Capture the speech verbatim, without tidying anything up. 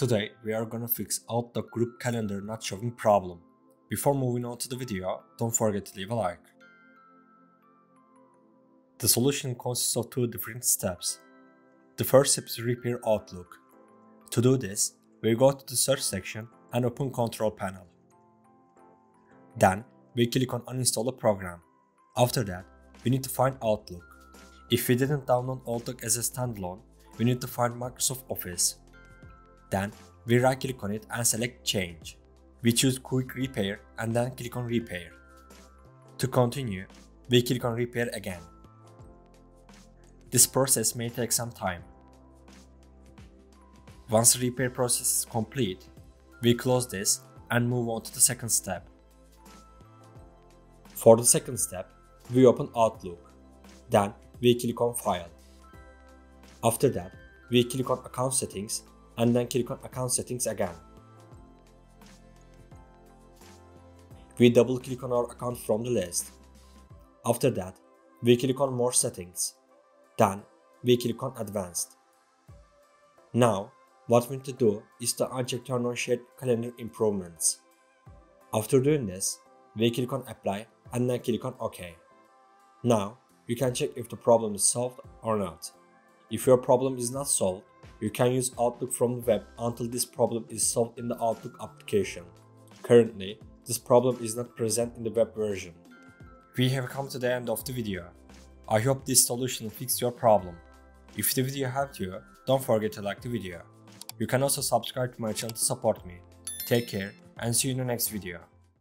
Today we are gonna fix Outlook group calendar not showing problem. Before moving on to the video, don't forget to leave a like. The solution consists of two different steps. The first step is repair Outlook. To do this, we go to the search section and open Control Panel. Then we click on uninstall a program. After that, we need to find Outlook. If we didn't download Outlook as a standalone, we need to find Microsoft Office. Then we right click on it and select Change. We choose Quick Repair and then click on Repair. To continue, we click on Repair again. This process may take some time. Once the repair process is complete, we close this and move on to the second step. For the second step, we open Outlook. Then we click on File. After that, we click on Account Settings and then click on Account Settings again. We double click on our account from the list. After that, we click on More Settings. Then we click on Advanced. Now, what we need to do is to uncheck Turn on Shared Calendar Improvements. After doing this, we click on Apply and then click on OK. Now, you can check if the problem is solved or not. If your problem is not solved, you can use Outlook from the web until this problem is solved in the Outlook application. Currently, this problem is not present in the web version. We have come to the end of the video. I hope this solution fixed your problem. If the video helped you, don't forget to like the video. You can also subscribe to my channel to support me. Take care and see you in the next video.